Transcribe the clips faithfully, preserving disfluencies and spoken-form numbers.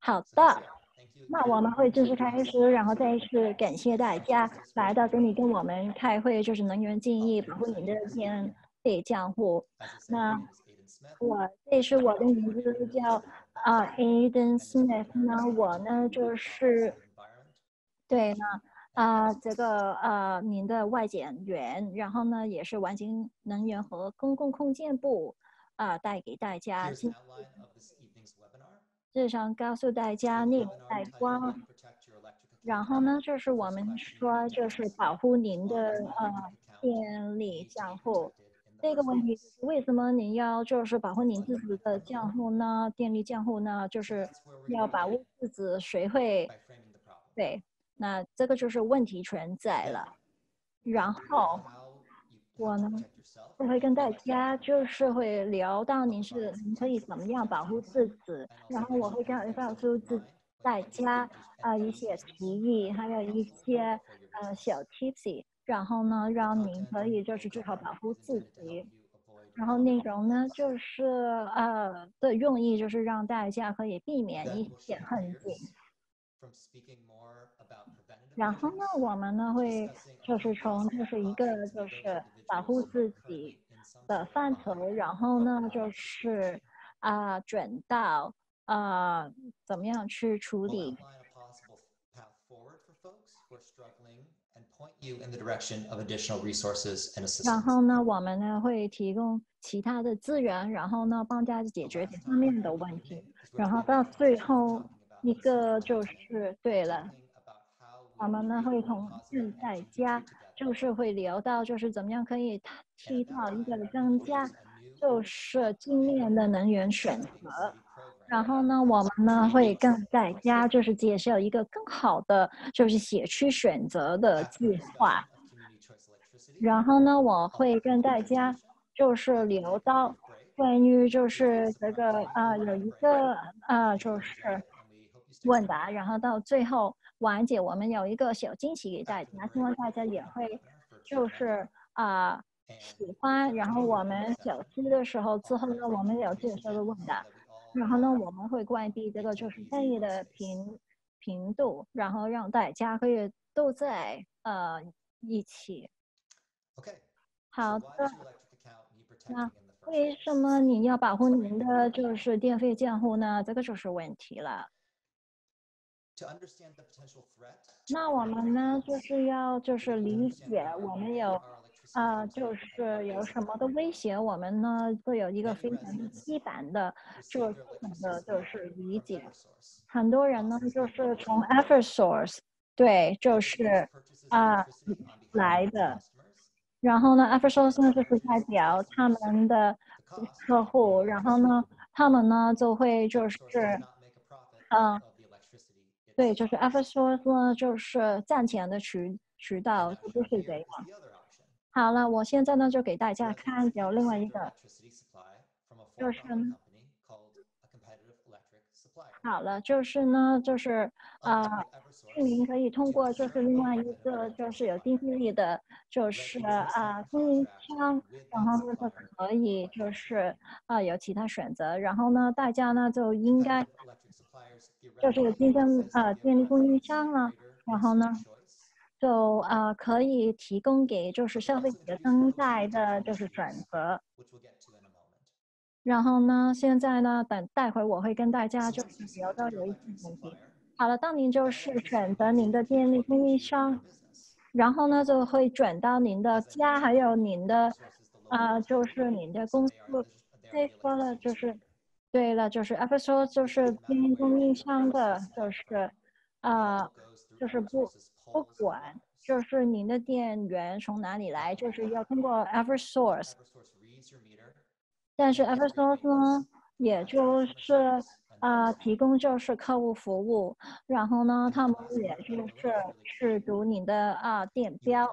好的，那我们会正式开始，然后再一次感谢大家来到这里跟我们开会，就是能源建议保护您的电费账户。那我这是我的名字叫啊、呃、Aiden Smith 呢，我呢就是对呢啊、呃、这个呃您的外检员，然后呢也是环境能源和公共空间部啊、呃、带给大家今日常告诉大家内容带光。然后呢，就是我们说，就是保护您的呃电力账户。这个问题就是为什么您要就是保护您自己的账户呢？电力账户呢，就是要保护自己谁会对，那这个就是问题存在了。然后我呢，就会跟大家就是会聊到您是您可以怎么样保护自己，然后我会告告诉自大家啊、呃、一些提议，还有一些呃小 tips，然后呢让您可以就是最好保护自己。然后内容呢就是呃的用意就是让大家可以避免一些困境。然后呢，我们呢会就是从就是一个就是保护自己的范畴，然后呢就是啊、呃转到呃怎么样去处理。然后呢，我们呢会提供其他的资源，然后呢帮大家解决这方面的问题。然后到最后一个就是对了。我们呢会同大家就是会聊到，就是怎么样可以提到一个增加就是精炼的能源选择。然后呢，我们呢会跟大家就是介绍一个更好的就是社区选择的计划。然后呢，我会跟大家就是聊到关于就是这个啊、呃、有一个啊、呃、就是问答，然后到最后完结，我们有一个小惊喜给大家，希望大家也会就是啊、呃喜欢。然后我们小七的时候之后呢，我们有介绍的问答，然后呢我们会关闭这个就是会议的频频度，然后让大家可以都在呃一起。好的，那为什么你要保护您的就是电费账户呢？这个就是问题了。那我们呢，就是要就是理解我们有啊、呃就是有什么的威胁，我们呢会有一个非常基本的就是的就是理解。很多人呢就是从 EverSource 对，就是啊、呃来的。然后呢，EverSource 呢就是代表他们的客户，然后呢，他们呢就会就是，嗯、呃，对，就是 EverSource 呢就是赚钱的渠渠道，就不是这样。好了，我现在呢就给大家看有另外一个，就是好了，就是呢，就是呃，居民可以通过就是另外一个就是有经济力的，就是啊、呃供应商，然后呢就可以就是啊、呃有其他选择，然后呢大家呢就应该就是竞争呃电力供应商呢，然后呢就呃可以提供给就是消费者更大的就是选择。然后呢，现在呢，等待会我会跟大家就是聊到有一些问题。好了，当您就是选择您的电力供应商，然后呢就会转到您的家，还有您的啊、呃就是您的公司。这说了就是对了，就是 e p i s o d 就是电力供应商的，就是啊、呃就是不不管就是您的电源从哪里来，就是要通过 EverSource。但是 EverSource 呢，也就是啊、呃提供就是客户服务，然后呢，他们也就是去读你的啊、呃电标，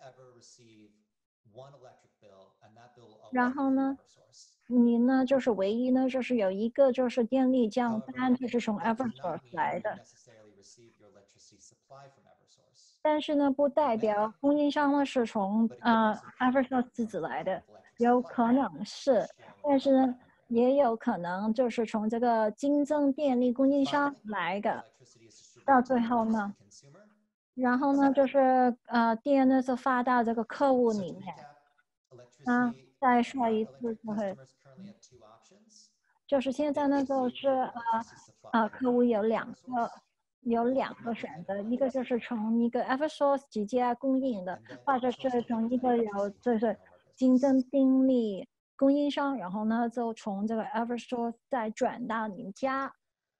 然后呢，你呢就是唯一呢就是有一个就是电力账单，就是从 EverSource 来的，但是呢不代表供应商呢是从呃 EverSource 自己来的，有可能是，但是呢。 也有可能就是从这个竞争电力供应商来的，到最后呢，然后呢就是呃电呢就发到这个客户里面。那再说一次就会，就是现在呢就是呃呃客户有两个有两个选择，一个就是从一个 Eversource 直接供应的，或者是从一个有就是竞争电力供应商，然后呢就从这个 Eversource 再转到你们家。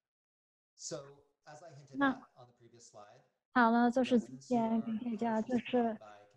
那好了，就是之前跟大家就是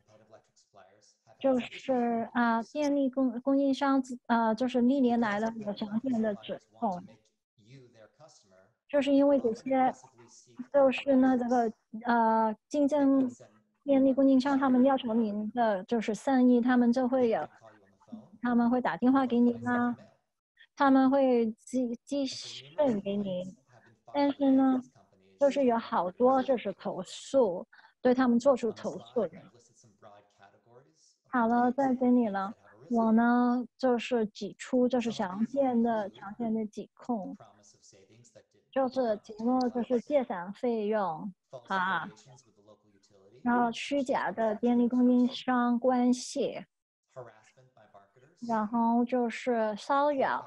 就是啊、呃电力供供应商呃就是历年来的有详细的指控，就是因为这些就是呢这个呃竞争电力供应商他们要求您的就是善意，他们就会有他们会打电话给你啦，他们会寄寄信给你，但是呢，就是有好多就是投诉，对他们做出投诉的。好了，在这里了。我呢，就是指出就是常见的常见的疾控，就是提供就是借伞费用啊，然后虚假的电力供应商关系，然后就是骚扰，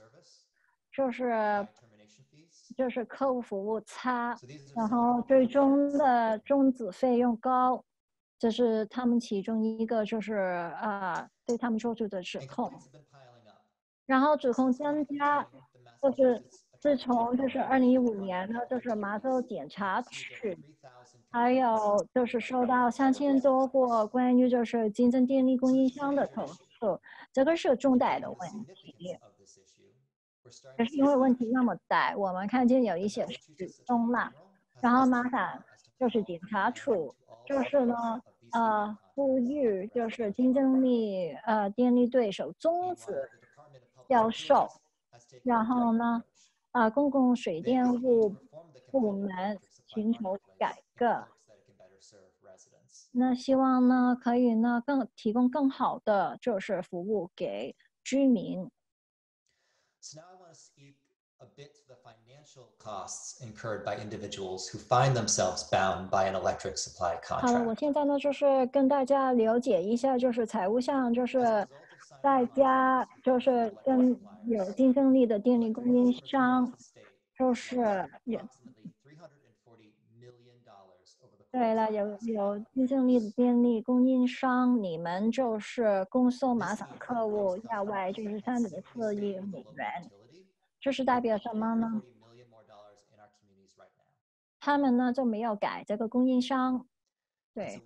就是就是客户服务差，然后最终的终止费用高，这是他们其中一个就是啊对他们做出的指控。然后指控增加，就是自从就是二零一五年呢，就是麻州检察区，还有就是收到三千多个关于就是竞争电力供应商的投诉，这个是重大的问题。可是因为问题那么大，我们看见有一些失踪了，然后马上就是检查处，就是呢，呃，呼吁就是竞争力呃电力对手终止销售，然后呢，呃，公共水电务部门寻求改革，那希望呢可以呢更提供更好的就是服务给居民。 So now I want to speak a bit to the financial costs incurred by individuals who find themselves bound by an electric supply 好了，我 contract. 现在呢就是跟大家了解一下，就是财务上，就是大家就是跟有竞争力的电力供应商，就是也对了，有有竞争力的电力供应商，你们就是供售马场客户亚外就是三点四亿美元，这是代表什么呢？他们呢就没有改这个供应商，对。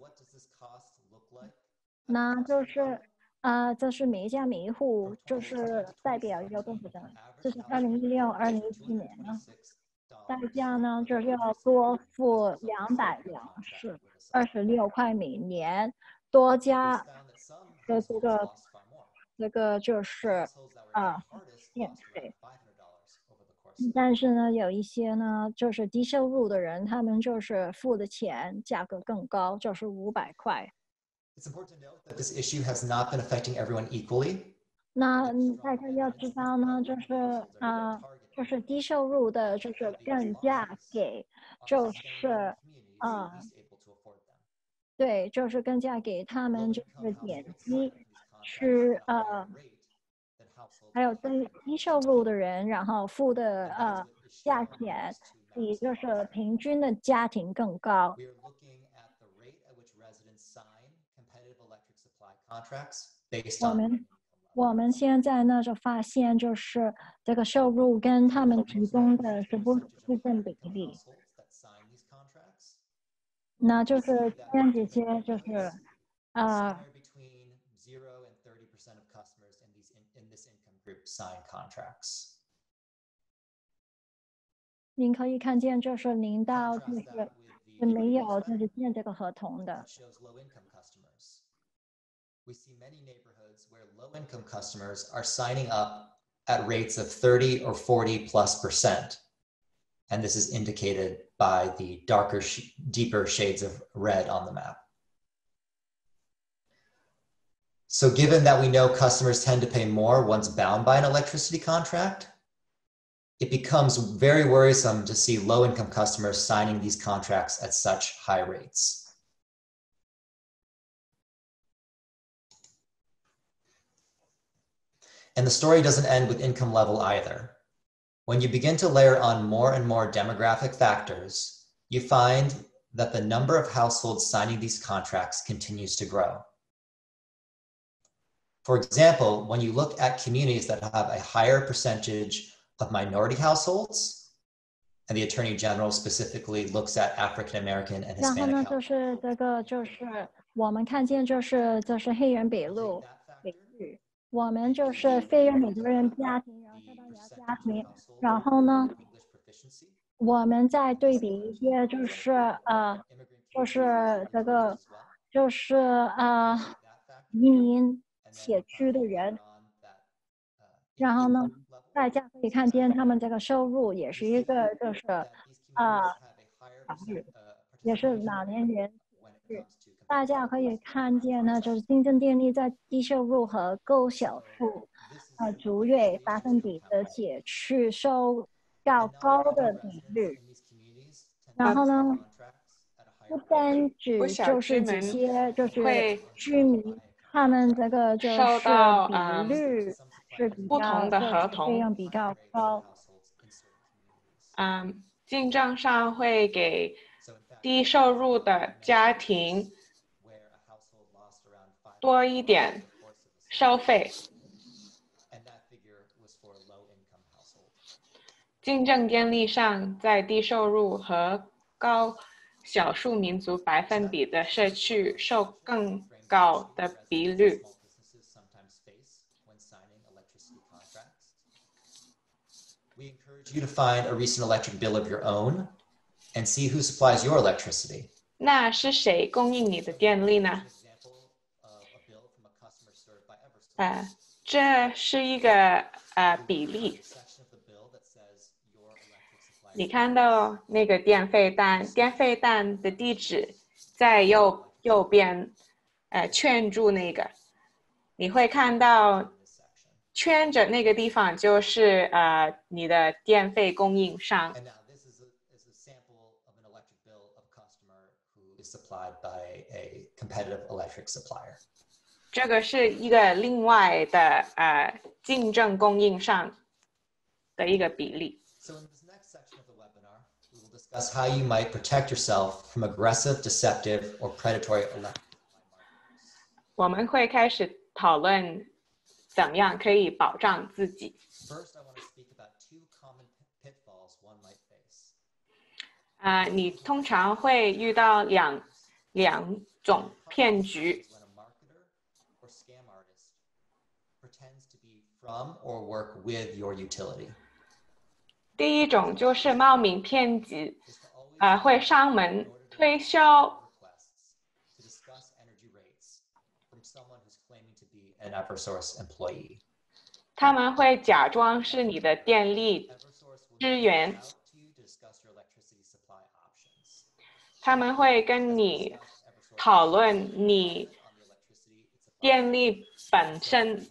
那就是啊、呃，这是每一家每一户，就是代表有多少人？这是二零一六、二零一七年呢，大家呢就是要多付两百两是二十六块每年，多加的这个这个就是啊电费。但是呢，有一些呢，就是低收入的人，他们就是付的钱价格更高，就是五百块。 It's important to note that this issue has not been affecting everyone equally. 那大家要知道呢，就是啊、呃，就是低收入的，就是更加给，就是啊，对，就是更加给他们就是点击，去呃，还有对低收入的人，然后付的呃价钱比就是平均的家庭更高。 We are looking at the rate at which residents sign competitive electric supply contracts based 我 on 们我们现在呢就发现，就是这个收入跟他们提供的是不不成比例。 households that sign these contracts. 那 We 就 see 是 that 这样这 many 些，就是呃， somewhere between zero and thirty percent of customers in these in, in this income group sign contracts. 您可以看见，就是零到就 Contrast 是 that with 是 the 没 previous 有就 slide 是签这个合同的。 that shows low income customers. We see many neighborhoods where low income customers are signing up at rates of thirty or forty plus percent. And this is indicated by the darker, deeper shades of red on the map. So given that we know customers tend to pay more once bound by an electricity contract, it becomes very worrisome to see low-income customers signing these contracts at such high rates. And the story doesn't end with income level either. When you begin to layer on more and more demographic factors, you find that the number of households signing these contracts continues to grow. For example, when you look at communities that have a higher percentage of minority households, and the Attorney General specifically looks at African American and Hispanic households. 然后呢，就是这个，就是我们看见，就是这是黑人比例比率，我们就是非裔美国人家庭，然后西班牙家庭，然后呢，我们再对比一些，就是呃，就是这个，就是呃，移民写区的人，然后呢，大家可以看见他们这个收入也是一个，就是呃，也是老年人。大家可以看见呢，就是竞争电力在低收入和高小数呃族裔百分比的写区收较高的比率。然后呢，不单只就是这些，就是居民，他们这个就是比率是比不同的合同， 费用比较高。 嗯，竞争上会给低收入的家庭多一点收费。竞争电力上，在低收入和高少数民族百分比的社区受更高的比率。 We encourage you to find a recent electric bill of your own and see who supplies your electricity. 那是谁供应你的电力呢？呃，这是一个呃比例。你看到那个电费单，电费单的地址在右右边，呃，圈住那个，你会看到圈着那个地方就是呃你的电费供应商。这个是一个另外的呃竞争供应商的一个比例。 Discuss how you might protect yourself from aggressive, deceptive, or predatory electric supply marketers. 我们会开始讨论怎么样可以保障自己。 First, I want to speak about two common pitfalls one might face. 啊、呃，你通常会遇到两两种骗局。 When a marketer or scam artist pretends to be from or work with your utility. 第一种就是冒名骗局，呃，会上门推销。他们会假装是你的电力支援，他们会跟你讨论你电力本身。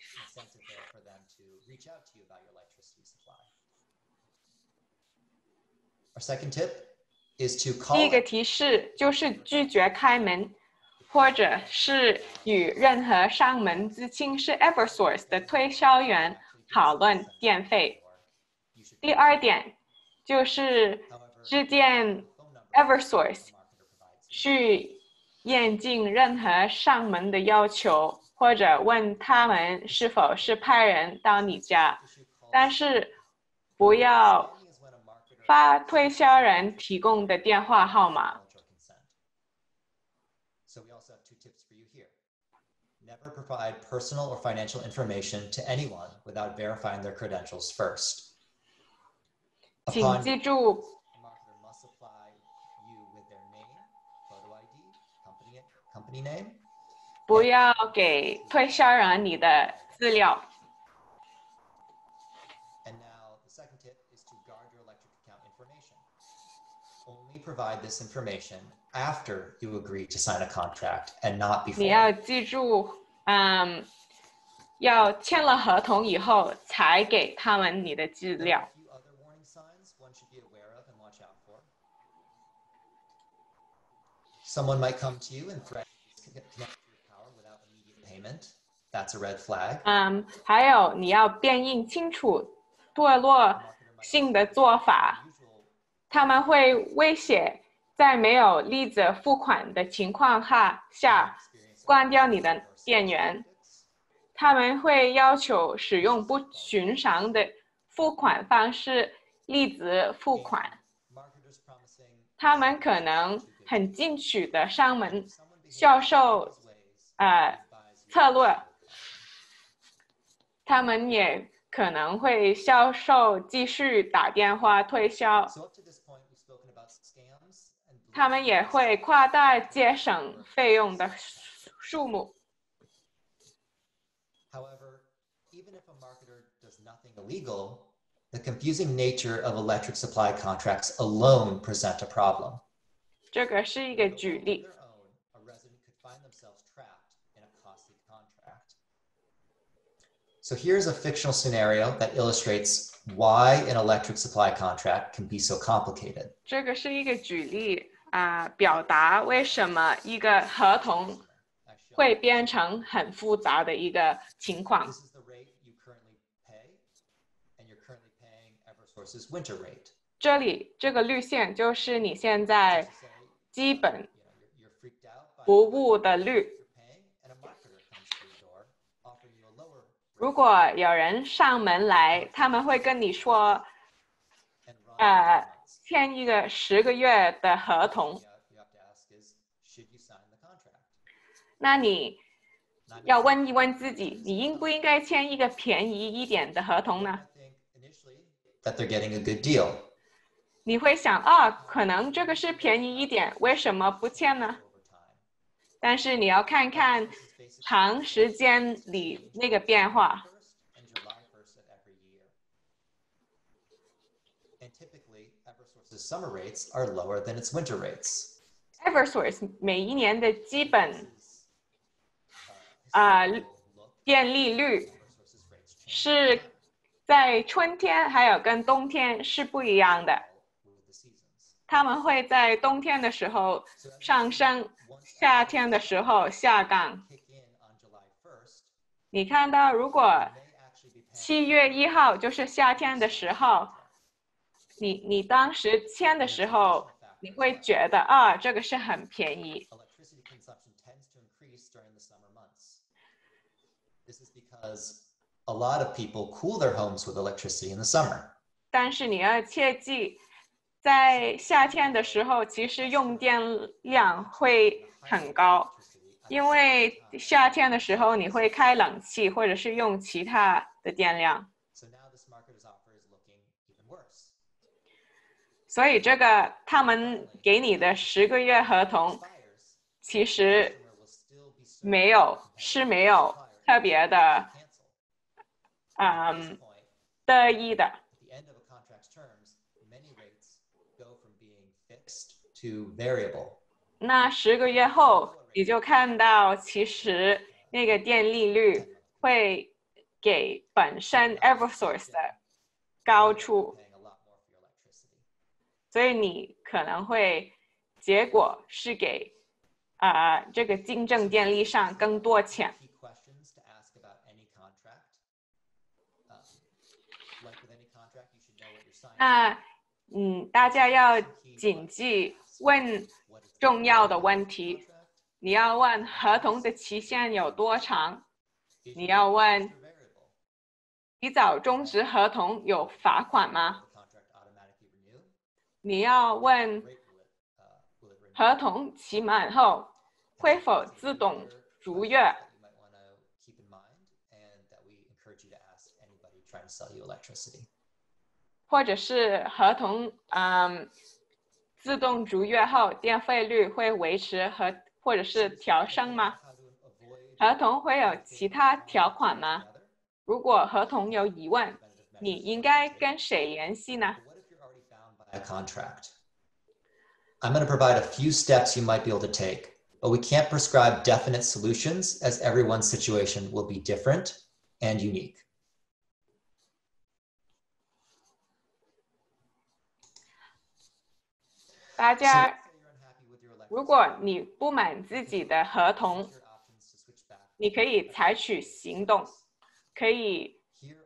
Our second tip is to call. 第一个提示就是拒绝开门，或者是与任何上门自称是 Eversource 的推销员讨论电费。第二点就是致电 Eversource 去验证任何上门的要求，或者问他们是否是派人到你家，但是不要发推销人提供的电话号码。 So we also have two tips for you here. Never provide personal or financial information to anyone without verifying their credentials first. 请记住， a marketer must supply you with their name, photo I D, company, company name. 不要给推销人你的资料。 Second tip is to guard your electric account information. Only provide this information after you agree to sign a contract and not before. 你要记住， 嗯，要签了合同以后才给他们你的资 There are 料。 a few other warning signs one should be aware of and watch out for. Someone might come to you and threaten to connect to your power without immediate payment. That's a red flag. 嗯，还有你要辨认清楚堕落性的做法，他们会威胁在没有立即付款的情况下下关掉你的电源。他们会要求使用不寻常的付款方式立即付款。他们可能很进取的上门销售呃策略，他们也可能会销售继续打电话推销。 So up to this point, we've spoken about scams and 他们也会夸大节省费用的数目。 However, even if a marketer does nothing illegal, the confusing nature of electric supply contracts alone present a problem. 这个是一个 On 举例。 their own, a resident could find themselves trapped in a costly contract. So here's a fictional scenario that illustrates why an electric supply contract can be so complicated. 这个是一个举例啊、表达为什么一个合同会变成很复杂的一个情况。 This is the rate you currently pay, and you're currently paying Eversource's winter rate. 这里这个绿线就是你现在基本 You know, you're, you're freaked out by 服务的率。 you're paying, and a marketer comes to your door, offering you a lower 如果有人上门来，他们会跟你说， and run 呃， months. 签一个十个月的合同。 You have- you have to ask is, should you sign the contract? 那你 Not 要问一问自己，你应不应该签一个便宜一点的合同 I 呢？ think initially that they're getting a good deal. 你会想啊，可能这个是便宜一点，为什么不签呢？ Over time. 但是你要看看 This is basically 长时间里那个变化。 first and July first of every year. And typically, Eversource's summer rates are lower than its winter rates. Eversource 每一年的基本 This is, uh, 啊、 historical look 电力率 at Eversource's rates change 是在春天还有跟冬天是不一样的。 with the seasons. 他们会在冬天的时候上升，夏天的时候下降。 Kick in on July first, 你看到，如果 you may actually be paying 七月一号就是夏天的时候，你你当时签的时候，你会觉得啊，这个是很便宜。 electricity consumption tends to increase during the summer months. This is because a lot of people cool their homes with electricity in the summer. 但是你要切记，在夏天的时候，其实用电量会很高，因为夏天的时候你会开冷气或者是用其他的电量， So now this marketer's offer is looking even worse. 所以这个他们给你的十个月合同， Buyers 其实 customer will still be served 没有是没有特别的 cancel. At 嗯 this point, 得意的。 at the end of a contract's terms, many rates go from being fixed to variable. 那十个月后，你就看到其实那个电利率会给本身 Eversource 的高出， Paying a lot more for your electricity. 所以你可能会结果是给啊、呃这个竞争电力上更多钱。 Key questions to ask about any contract. Um, like with any contract, you should know what you're signing. 那嗯，大家要谨记问 What is the 重要的问题。 contract? 你要问合同的期限有多长？ Is 你 your 要问 contract variable? 提早终止合同有罚款吗？ Will the contract automatically renew? 你要问 Rate will it, uh, will it renew? 合同期满后会否自动逐月？ That you might want to keep in mind, and that we encourage you to ask anybody trying to sell you electricity. 或者是合同嗯自动逐月后电费率会维持和或者是调升吗？ How to avoid 合同会有其他条款吗？ 如果合同有疑问，你应该跟谁联系呢？ But what if you're already bound by a contract? I'm going to provide a few steps you might be able to take But we can't prescribe definite solutions as everyone's situation will be different and unique. 大家，如果你不满自己的合同，你可以采取行动，可以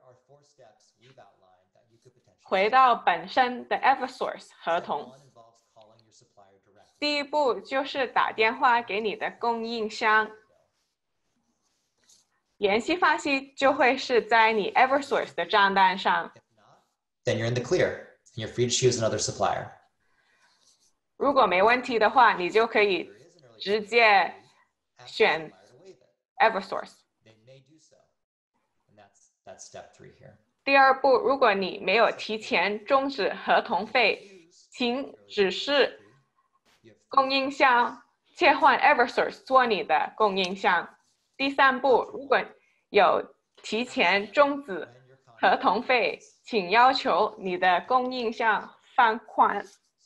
回到本身的 Eversource 合同。第一步就是打电话给你的供应商，联系方式就会是在你 Eversource 的账单上。 Then you're in the clear, and you're free to choose another supplier. 如果没问题的话，你就可以直接选 Eversource. That's step three here. 第二步，如果你没有提前终止合同费，请指示供应商切换 Eversource 做你的供应商。第三步，如果有提前终止合同费，请要求你的供应商放宽。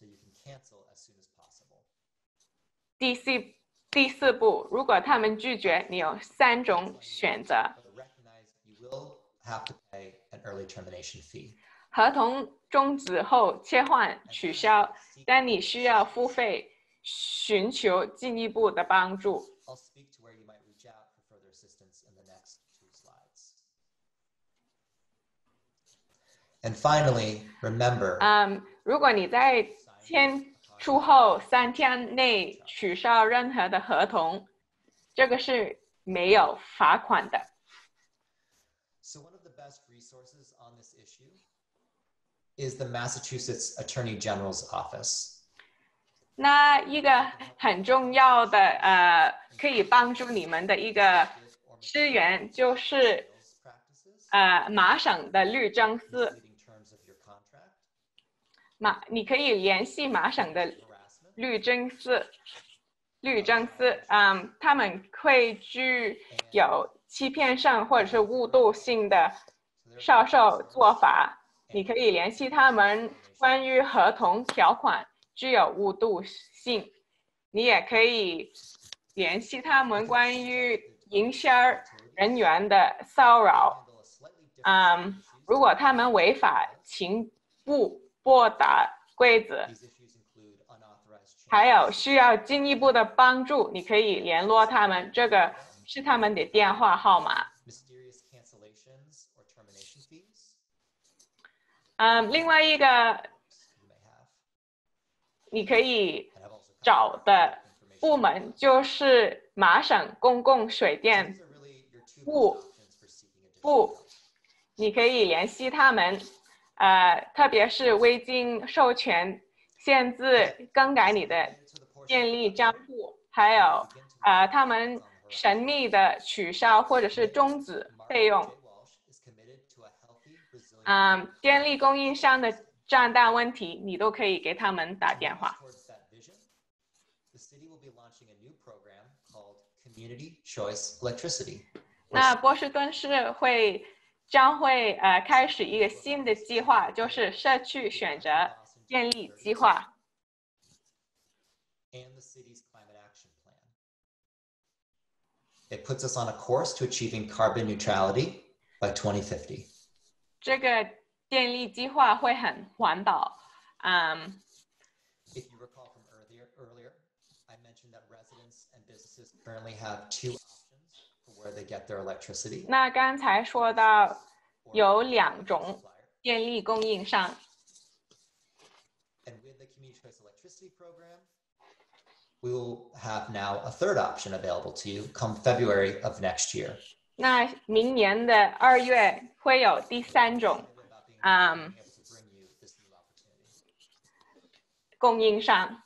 第四第四步，如果他们拒绝，你有三种选择。合同终止后切换取消，但你需要付费寻求进一步的帮助。 And finally, remember. 嗯，如果你在签出后三天内取消任何的合同，这个是没有罚款的。 So one of the best resources on this issue is the Massachusetts Attorney General's office. 那一个很重要的呃，可以帮助你们的一个资源就是呃麻省的律政司。马，你可以联系麻省的律政司，律政司，嗯，他们会具有欺骗性或者是误导性的销售做法，你可以联系他们关于合同条款具有误导性，你也可以联系他们关于营销人员的骚扰，嗯，如果他们违法，请不拨打规则，还有需要进一步的帮助，你可以联络他们，这个是他们的电话号码。嗯，另外一个你可以找的部门就是麻省公共水电部部，你可以联系他们。呃，特别是未经授权限制更改你的电力账户，还有呃他们神秘的取消或者是终止费用，嗯、呃，电力供应商的账单问题，你都可以给他们打电话。那波士顿市会。将会呃开始一个新的计划，就是社区选择电力计划。 It puts us on a course to achieving carbon neutrality by twenty fifty. 这个电力计划会很环保，嗯。 If you recall from earlier, earlier, I mentioned that residents and businesses currently have two options for where they get their electricity. 那刚才说到有两种电力供应商。 And with the Community Choice Electricity Program, we will have now a third option available to you come February of next year. 那明年的二月会有第三种，嗯，供应商。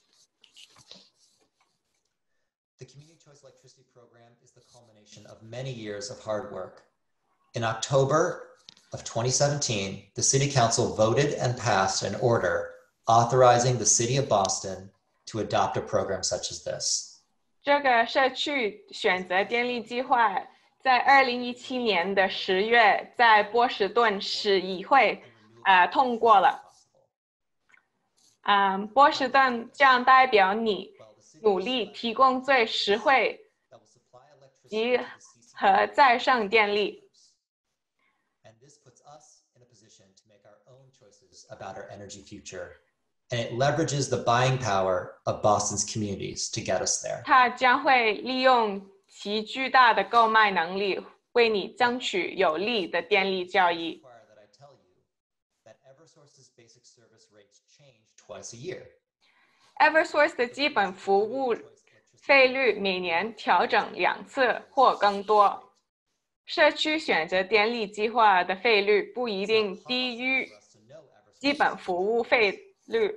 The Community Choice Electricity Program is the culmination of many years of hard work. In October of twenty seventeen, the City Council voted and passed an order authorizing the City of Boston to adopt a program such as this. 这个社区选择电力计划在二零一七年的十月，在波士顿市议会呃通过了。嗯，波士顿将代表你努力提供最实惠及和再生电力。 And this puts us in a position to make our own choices about our energy future. And it leverages the buying power of Boston's communities to get us there. 它将会利用其巨大的购买能力，为你争取有利的电力交易。Eversource 的基本服务费率每年调整两次或更多。社区选择电力计划的费率不一定低于基本服务费率。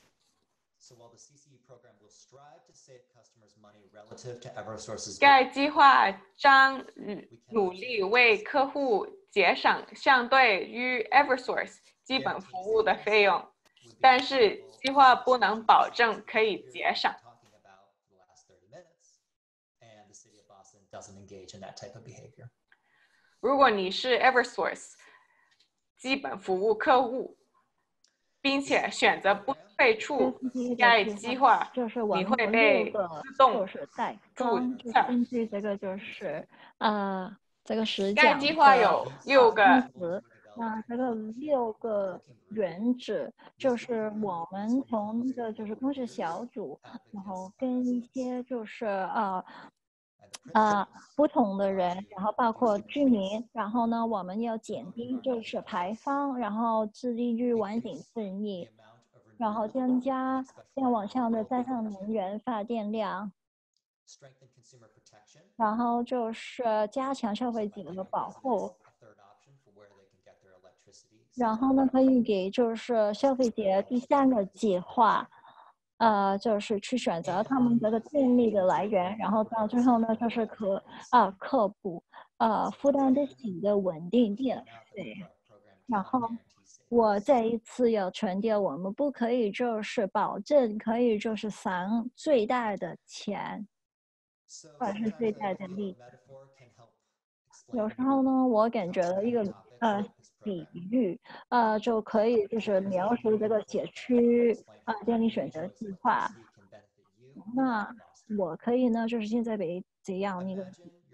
该计划将努力为客户节省相对于 Eversource 基本服务的费用，但是计划不能保证可以节省。如果你是 Eversource 基本服务客户，并且选择不退出该计划， 就是我你们有会被六个自动就是代注工，就册。 根据这个就是呃这个实该讲计划有六个因子，那这个六个原则就是我们从这个就是工作小组，然后跟一些就是呃呃不同的人，然后包括居民，然后呢我们要减低就是排放，然后致力于完整正义，然后增加电网上的再生能源发电量，然后就是加强消费者的保护，然后呢可以给就是消费者第三个计划，呃，就是去选择他们这个电力的来源，然后到最后呢就是可啊克补呃负担得起的稳定电费，然后。我再一次要强调，我们不可以就是保证可以就是省最大的钱，或者是最大的利。有时候呢，我感觉一个呃比喻，呃就可以就是描述这个写区啊、呃、电力选择计划。那我可以呢，就是现在给这样一个。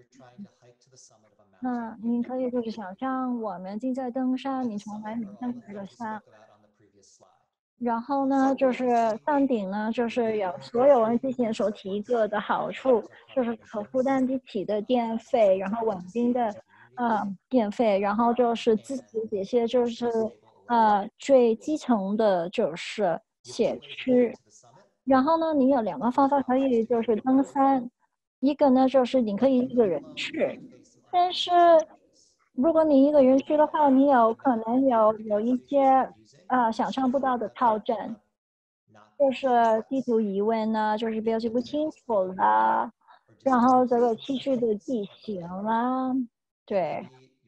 那您可以就是想象我们正在登山，你从来没登过这个山，然后呢，就是山顶呢，就是有所有人之前所提过的好处，就是可负担得起的电费，然后稳定的呃电费，然后就是支持这些就是呃最基层的就是社区，然后呢，你有两个方法可以就是登山，一个呢就是你可以一个人去。但是，如果你一个人去的话，你有可能有有一些呃想象不到的挑战，就是地图疑问呢，就是标记不清楚啦，然后这个崎岖的地形啦，对，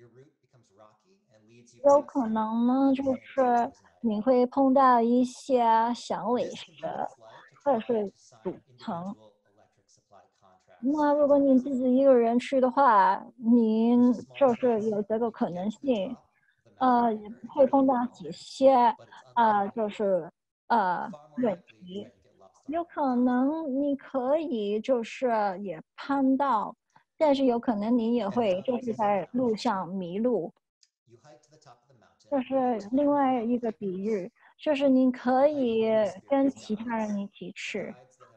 有可能呢，就是你会碰到一些响尾蛇，或者是堵层。那如果你自己一个人去的话，您就是有这个可能性，呃，也会碰到几些呃，就是呃问题，有可能你可以就是也攀到，但是有可能你也会就是在路上迷路。这是另外一个比喻，就是你可以跟其他人一起去。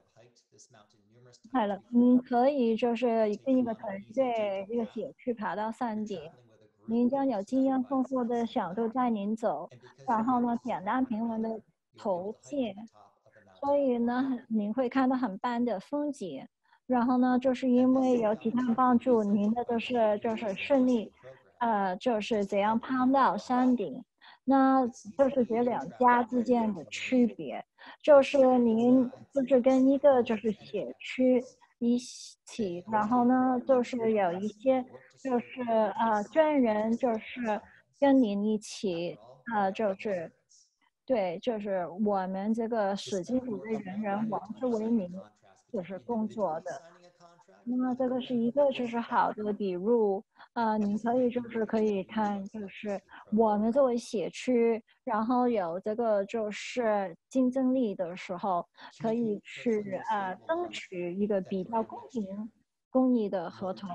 快了，您可以就是跟一个团队、一个社区爬到山顶，您将有经验丰富的小队带您走，然后呢，简单平稳的途径，所以呢，您会看到很棒的风景。然后呢，就是因为有其他人帮助，您的就是就是顺利，呃，就是怎样攀到山顶。那就是这两家之间的区别。就是您就是跟一个就是社区一起，然后呢，就是有一些就是呃专人就是跟您一起，呃，就是对，就是我们这个史基组的人员王之为民，就是工作的。那么这个是一个就是好的比如， 呃，你可以就是可以看，就是我们作为社区，然后有这个就是竞争力的时候，可以去呃争取一个比较公平、公益的合同。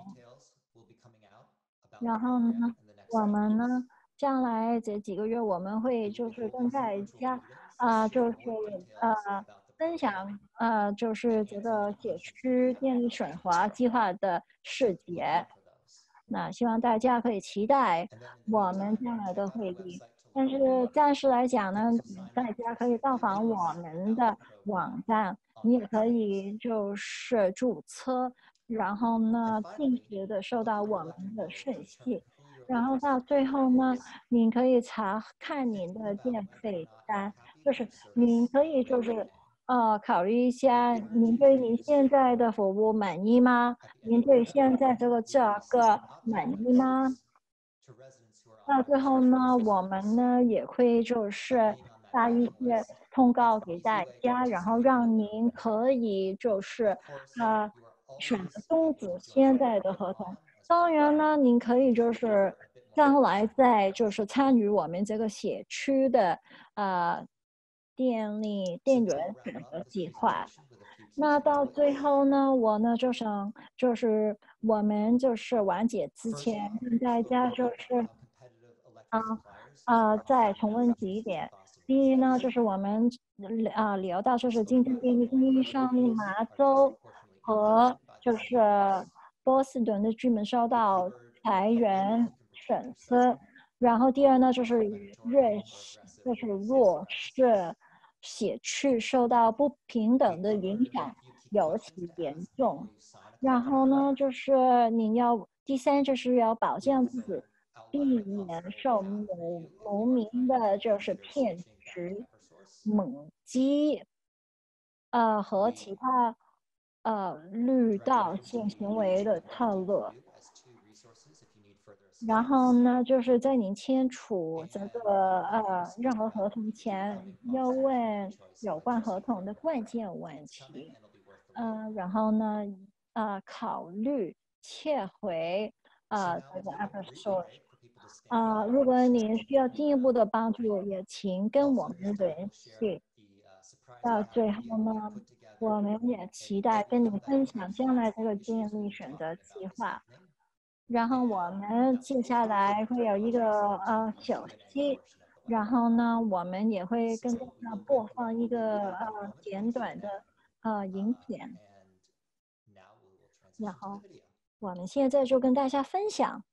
然后呢，我们呢，将来这几个月我们会就是跟大家啊、呃就是呃分享呃就是这个社区电力水滑计划的细节。那希望大家可以期待我们将来的会议。但是暂时来讲呢，大家可以到访我们的网站，你也可以就是注册，然后呢，定时的收到我们的讯息，然后到最后呢，您可以查看您的电费单，就是您可以就是呃考虑一下，您对您现在的服务满意吗？您对现在这个价格满意吗？到最后呢，我们呢也会就是发一些通告给大家，然后让您可以就是呃选择终止现在的合同。当然呢，您可以就是将来再就是参与我们这个社区的呃电力电源选择计划。那到最后呢，我呢就想就是我们就是完结之前跟大家就是啊呃再重温几点。第一呢，就是我们啊、呃、聊到就是竞争电力供应商马州和就是波士顿的居民受到裁员损失。然后第二呢，就是瑞就是弱势社区受到不平等的影响尤其严重。然后呢，就是你要第三就是要保障自己，避免受某农民的就是骗局、猛击，呃和其他呃绿道性行为的策略。然后呢，就是在您签署这个呃任何合同前，要问有关合同的关键问题。呃，然后呢，呃，考虑撤回呃这个 Eversource。啊，如果您需要进一步的帮助，也请跟我们联系。到最后呢，我们也期待跟你分享将来这个建立选择计划。然后我们接下来会有一个呃小息，然后呢，我们也会跟大家播放一个呃简短的呃影片，然后我们现在就跟大家分享。